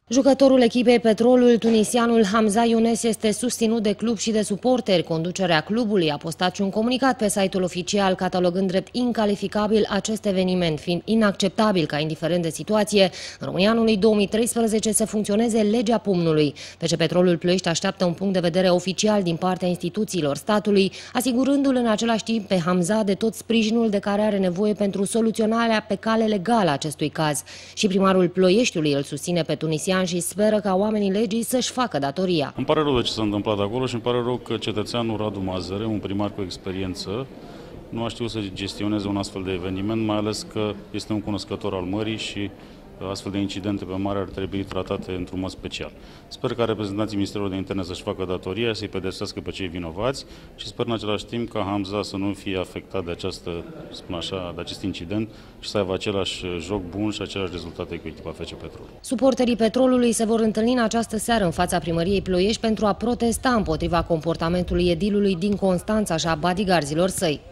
Jucătorul echipei Petrolul, tunisianul Hamza Younes, este susținut de club și de suporteri. Conducerea clubului a postat și un comunicat pe site-ul oficial, catalogând drept incalificabil acest eveniment, fiind inacceptabil ca, indiferent de situație, în România anului 2013 să funcționeze legea pumnului. FC Petrolul Ploiești așteaptă un punct de vedere oficial din partea instituțiilor statului, asigurându-l în același timp pe Hamza de tot sprijinul de care are nevoie pentru soluționarea pe cale legală a acestui caz. Și primarul Ploieștiului îl susține pe tunisian și speră ca oamenii legii să-și facă datoria. Îmi pare rău de ce s-a întâmplat acolo și îmi pare rău că cetățeanul Radu Mazăre, un primar cu experiență, nu a știut să gestioneze un astfel de eveniment, mai ales că este un cunoscător al mării și astfel de incidente pe mare ar trebui tratate într-un mod special. Sper ca reprezentanții Ministerului de Interne să-și facă datoria, să-i pedepsească pe cei vinovați și sper în același timp ca Hamza să nu fie afectat de de acest incident și să aibă același joc bun și același rezultate cu echipa FC Petrol. Suporterii Petrolului se vor întâlni în această seară în fața primăriei Ploiești pentru a protesta împotriva comportamentului edilului din Constanța și a bodyguardilor săi.